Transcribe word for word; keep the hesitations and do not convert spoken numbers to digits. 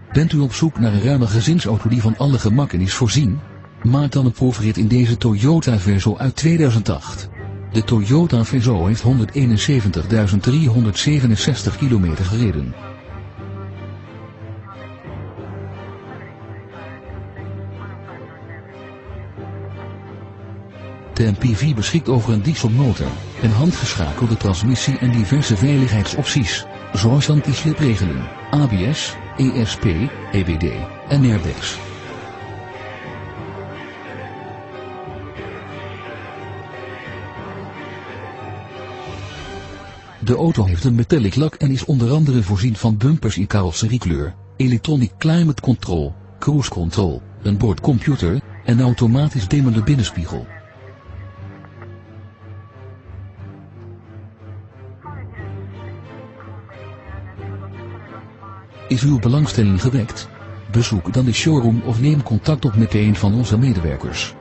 Bent u op zoek naar een ruime gezinsauto die van alle gemakken is voorzien? Maak dan een proefrit in deze Toyota Verso uit tweeduizend acht. De Toyota Verso heeft honderdeenenzeventigduizend driehonderdzevenenzestig kilometer gereden. De M P V beschikt over een dieselmotor, een handgeschakelde transmissie en diverse veiligheidsopties, zoals anti-slipregeling, A B S, E S P, E B D en airbags. De auto heeft een metallic lak en is onder andere voorzien van bumpers in carrosseriekleur, electronic climate control, cruise control, een boordcomputer en automatisch dimmende binnenspiegel. Is uw belangstelling gewekt? Bezoek dan de showroom of neem contact op met een van onze medewerkers.